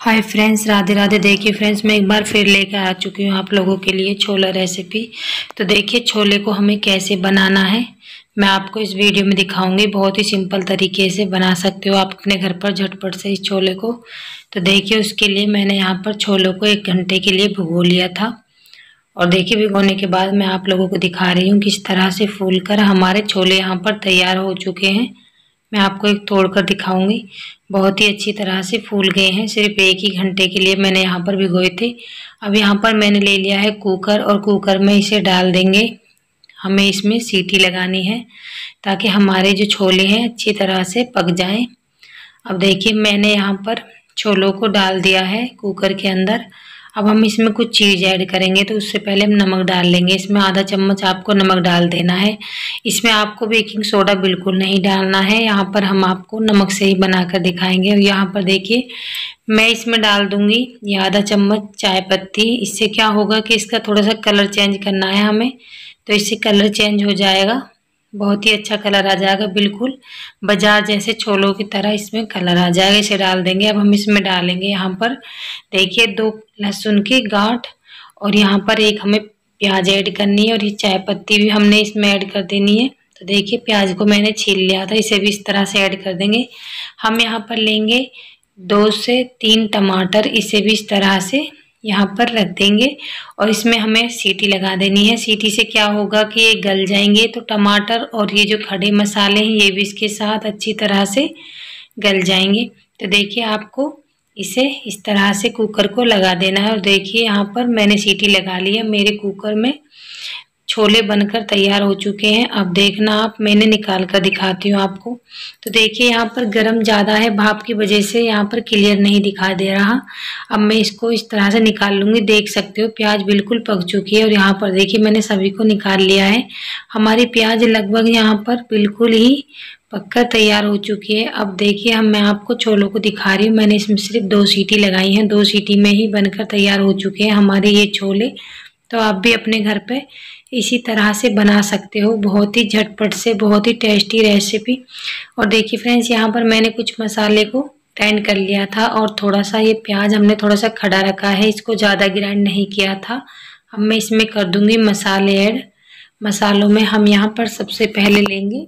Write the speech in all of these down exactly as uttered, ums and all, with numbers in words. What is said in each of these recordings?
Hi friends, Radhe Radhe. देखिए friends, मैं एक बार फिर लेकर आ चुकी हूँ आप लोगों के लिए छोला रेसिपी। तो देखिए छोले को हमें कैसे बनाना है मैं आपको इस वीडियो में दिखाऊंगी। बहुत ही सिंपल तरीके से बना सकते हो आप अपने घर पर झटपट से इस छोले को। तो देखिए उसके लिए मैंने यहाँ पर छोलों को एक घंटे के लिए भिगो लिया था। और देखिए भिगोने के बाद मैं आप लोगों को दिखा रही हूँ किस तरह से फूल कर हमारे छोले यहाँ पर तैयार हो चुके हैं। मैं आपको एक तोड़कर दिखाऊंगी। बहुत ही अच्छी तरह से फूल गए हैं। सिर्फ एक ही घंटे के लिए मैंने यहाँ पर भिगोए थे। अब यहाँ पर मैंने ले लिया है कुकर और कुकर में इसे डाल देंगे। हमें इसमें सीटी लगानी है ताकि हमारे जो छोले हैं अच्छी तरह से पक जाएं। अब देखिए मैंने यहाँ पर छोलों को डाल दिया है कुकर के अंदर। अब हम इसमें कुछ चीज़ ऐड करेंगे, तो उससे पहले हम नमक डाल लेंगे। इसमें आधा चम्मच आपको नमक डाल देना है। इसमें आपको बेकिंग सोडा बिल्कुल नहीं डालना है। यहाँ पर हम आपको नमक से ही बनाकर दिखाएंगे। और यहाँ पर देखिए मैं इसमें डाल दूंगी ये आधा चम्मच चाय पत्ती। इससे क्या होगा कि इसका थोड़ा सा कलर चेंज करना है हमें, तो इससे कलर चेंज हो जाएगा। बहुत ही अच्छा कलर आ जाएगा, बिल्कुल बाजार जैसे छोलों की तरह इसमें कलर आ जाएगा। इसे डाल देंगे। अब हम इसमें डालेंगे यहाँ पर देखिए दो लहसुन की गांठ, और यहाँ पर एक हमें प्याज ऐड करनी है, और ये चाय पत्ती भी हमने इसमें ऐड कर देनी है। तो देखिए प्याज को मैंने छील लिया था, इसे भी इस तरह से ऐड कर देंगे। हम यहाँ पर लेंगे दो से तीन टमाटर, इसे भी इस तरह से यहाँ पर रख देंगे और इसमें हमें सीटी लगा देनी है। सीटी से क्या होगा कि ये गल जाएंगे, तो टमाटर और ये जो खड़े मसाले हैं ये भी इसके साथ अच्छी तरह से गल जाएंगे। तो देखिए आपको इसे इस तरह से कुकर को लगा देना है। और देखिए यहाँ पर मैंने सीटी लगा ली है। मेरे कुकर में छोले बनकर तैयार हो चुके हैं। अब देखना आप, मैंने निकाल कर दिखाती हूँ आपको। तो देखिए यहाँ पर गरम ज़्यादा है, भाप की वजह से यहाँ पर क्लियर नहीं दिखाई दे रहा। अब मैं इसको इस तरह से निकाल लूँगी। देख सकते हो प्याज बिल्कुल पक चुकी है। और यहाँ पर देखिए मैंने सभी को निकाल लिया है। हमारी प्याज लगभग यहाँ पर बिल्कुल ही पककर तैयार हो चुकी है। अब देखिए हम मैं आपको छोलों को दिखा रही हूँ। मैंने इसमें सिर्फ दो सीटी लगाई हैं। दो सीटी में ही बनकर तैयार हो चुके हैं हमारे ये छोले। तो आप भी अपने घर पे इसी तरह से बना सकते हो। बहुत ही झटपट से, बहुत ही टेस्टी रेसिपी। और देखिए फ्रेंड्स यहाँ पर मैंने कुछ मसाले को ग्राइंड कर लिया था, और थोड़ा सा ये प्याज हमने थोड़ा सा खड़ा रखा है, इसको ज़्यादा ग्राइंड नहीं किया था। अब मैं इसमें कर दूंगी मसाले ऐड। मसालों में हम यहाँ पर सबसे पहले लेंगे,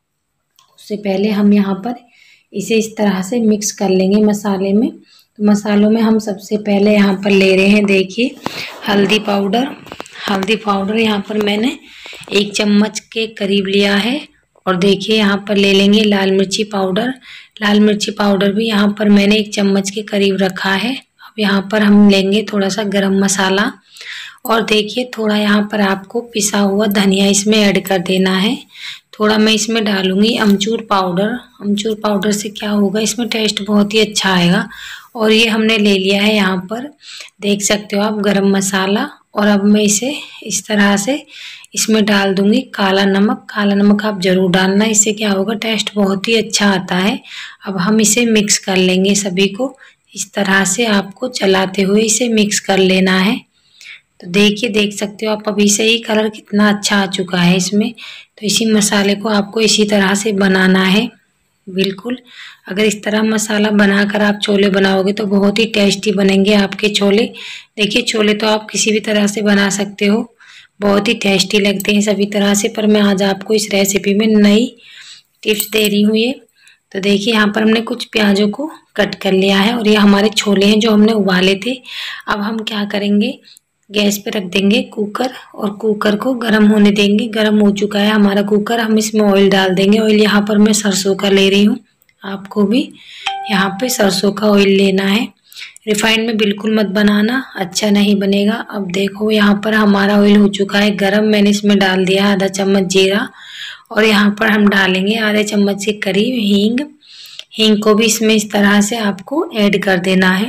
उससे पहले हम यहाँ पर इसे इस तरह से मिक्स कर लेंगे मसाले में। तो मसालों में हम सबसे पहले यहाँ पर ले रहे हैं देखिए हल्दी पाउडर। हल्दी पाउडर यहाँ पर मैंने एक चम्मच के करीब लिया है। और देखिए यहाँ पर ले लेंगे लाल मिर्ची पाउडर। लाल मिर्ची पाउडर भी यहाँ पर मैंने एक चम्मच के करीब रखा है। अब यहाँ पर हम लेंगे थोड़ा सा गरम मसाला, और देखिए थोड़ा यहाँ पर आपको पिसा हुआ धनिया इसमें ऐड कर देना है। थोड़ा मैं इसमें डालूंगी अमचूर पाउडर। अमचूर पाउडर से क्या होगा, इसमें टेस्ट बहुत ही अच्छा आएगा। और ये हमने ले लिया है यहाँ पर, देख सकते हो आप, गरम मसाला। और अब मैं इसे इस तरह से इसमें डाल दूंगी काला नमक। काला नमक आप ज़रूर डालना, इससे क्या होगा टेस्ट बहुत ही अच्छा आता है। अब हम इसे मिक्स कर लेंगे सभी को। इस तरह से आपको चलाते हुए इसे मिक्स कर लेना है। तो देखिए देख सकते हो आप, अभी से ही कलर कितना अच्छा आ चुका है इसमें। तो इसी मसाले को आपको इसी तरह से बनाना है बिल्कुल। अगर इस तरह मसाला बनाकर आप छोले बनाओगे तो बहुत ही टेस्टी बनेंगे आपके छोले। देखिए छोले तो आप किसी भी तरह से बना सकते हो, बहुत ही टेस्टी लगते हैं सभी तरह से। पर मैं आज आपको इस रेसिपी में नई टिप्स दे रही हूँ ये। तो देखिए यहाँ पर हमने कुछ प्याजों को कट कर लिया है, और ये हमारे छोले हैं जो हमने उबाले थे। अब हम क्या करेंगे, गैस पे रख देंगे कुकर, और कुकर को गर्म होने देंगे। गर्म हो चुका है हमारा कुकर। हम इसमें ऑयल डाल देंगे। ऑयल यहाँ पर मैं सरसों का ले रही हूँ, आपको भी यहाँ पे सरसों का ऑयल लेना है। रिफाइंड में बिल्कुल मत बनाना, अच्छा नहीं बनेगा। अब देखो यहाँ पर हमारा ऑयल हो चुका है गरम। मैंने इसमें डाल दिया आधा चम्मच जीरा, और यहाँ पर हम डालेंगे आधे चम्मच के करीब हींग। हींग को भी इसमें इस तरह से आपको ऐड कर देना है।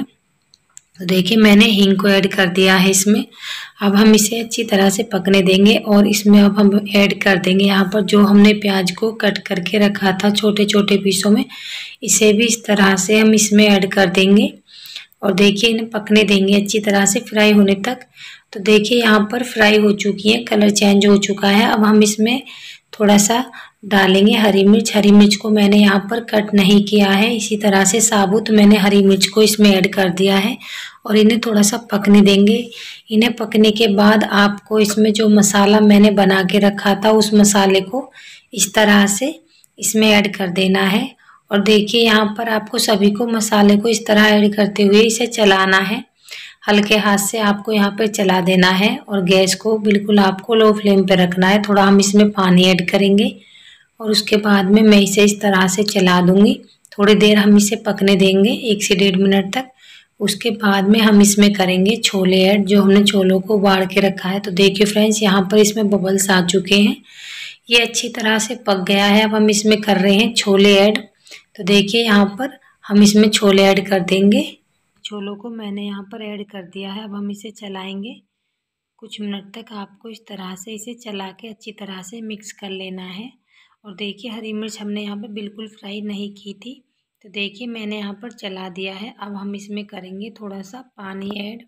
तो देखिए मैंने हींग को ऐड कर दिया है इसमें। अब हम इसे अच्छी तरह से पकने देंगे, और इसमें अब हम ऐड कर देंगे यहाँ पर जो हमने प्याज को कट करके रखा था छोटे छोटे पीसों में, इसे भी इस तरह से हम इसमें ऐड कर देंगे। और देखिए इन्हें पकने देंगे अच्छी तरह से फ्राई होने तक। तो देखिए यहाँ पर फ्राई हो चुकी है, कलर चेंज हो चुका है। अब हम इसमें थोड़ा सा डालेंगे हरी मिर्च। हरी मिर्च को मैंने यहाँ पर कट नहीं किया है, इसी तरह से साबुत मैंने हरी मिर्च को इसमें ऐड कर दिया है और इन्हें थोड़ा सा पकने देंगे। इन्हें पकने के बाद आपको इसमें जो मसाला मैंने बना के रखा था उस मसाले को इस तरह से इसमें ऐड कर देना है। और देखिए यहाँ पर आपको सभी को मसाले को इस तरह ऐड करते हुए इसे चलाना है। हल्के हाथ से आपको यहाँ पे चला देना है और गैस को बिल्कुल आपको लो फ्लेम पे रखना है। थोड़ा हम इसमें पानी ऐड करेंगे और उसके बाद में मैं इसे इस तरह से चला दूँगी। थोड़ी देर हम इसे पकने देंगे, एक से डेढ़ मिनट तक। उसके बाद में हम इसमें करेंगे छोले ऐड, जो हमने छोलों को उबाल के रखा है। तो देखिए फ्रेंड्स, यहाँ पर इसमें बबल्स आ चुके हैं, ये अच्छी तरह से पक गया है। अब हम इसमें कर रहे हैं छोले ऐड। तो देखिए यहाँ पर हम इसमें छोले ऐड कर देंगे। छोलों को मैंने यहाँ पर ऐड कर दिया है। अब हम इसे चलाएंगे कुछ मिनट तक। आपको इस तरह से इसे चला के अच्छी तरह से मिक्स कर लेना है। और देखिए हरी मिर्च हमने यहाँ पर बिल्कुल फ्राई नहीं की थी, तो देखिए मैंने यहाँ पर चला दिया है। अब हम इसमें करेंगे थोड़ा सा पानी ऐड।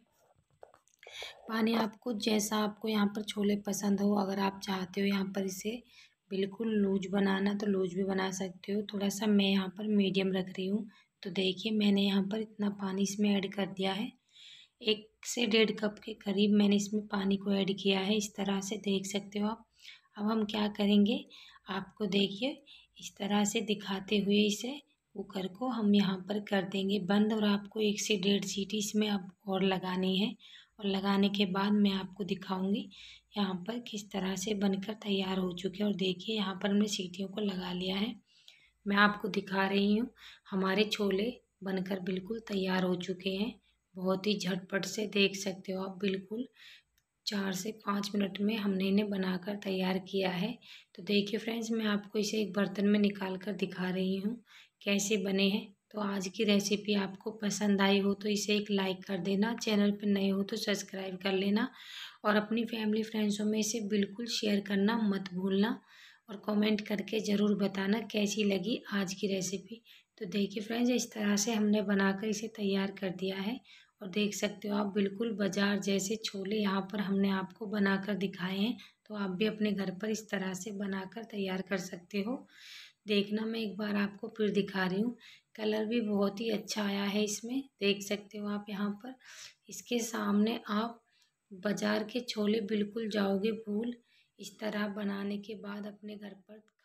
पानी आपको जैसा आपको यहाँ पर छोले पसंद हो, अगर आप चाहते हो यहाँ पर इसे बिल्कुल लूज बनाना तो लूज भी बना सकते हो। थोड़ा सा मैं यहाँ पर मीडियम रख रही हूँ। तो देखिए मैंने यहाँ पर इतना पानी इसमें ऐड कर दिया है, एक से डेढ़ कप के करीब मैंने इसमें पानी को ऐड किया है। इस तरह से देख सकते हो आप। अब हम क्या करेंगे, आपको देखिए इस तरह से दिखाते हुए इसे कुकर को हम यहाँ पर कर देंगे बंद। और आपको एक से डेढ़ सीटी इसमें अब और लगानी है। और लगाने के बाद मैं आपको दिखाऊंगी यहाँ पर किस तरह से बनकर तैयार हो चुके हैं। और देखिए यहाँ पर हमने सीटियों को लगा लिया है। मैं आपको दिखा रही हूँ, हमारे छोले बनकर बिल्कुल तैयार हो चुके हैं। बहुत ही झटपट से देख सकते हो आप, बिल्कुल चार से पाँच मिनट में हमने इन्हें बनाकर तैयार किया है। तो देखिए फ्रेंड्स, मैं आपको इसे एक बर्तन में निकाल कर दिखा रही हूँ कैसे बने हैं। तो आज की रेसिपी आपको पसंद आई हो तो इसे एक लाइक कर देना, चैनल पर नए हो तो सब्सक्राइब कर लेना और अपनी फैमिली फ्रेंड्सों में इसे बिल्कुल शेयर करना मत भूलना। और कमेंट करके ज़रूर बताना कैसी लगी आज की रेसिपी। तो देखिए फ्रेंड्स, इस तरह से हमने बनाकर इसे तैयार कर दिया है। और देख सकते हो आप, बिल्कुल बाजार जैसे छोले यहाँ पर हमने आपको बनाकर दिखाए हैं। तो आप भी अपने घर पर इस तरह से बनाकर तैयार कर सकते हो। देखना, मैं एक बार आपको फिर दिखा रही हूँ, कलर भी बहुत ही अच्छा आया है इसमें, देख सकते हो आप यहाँ पर। इसके सामने आप बाजार के छोले बिल्कुल जाओगे भूल। इस तरह बनाने के बाद अपने घर पर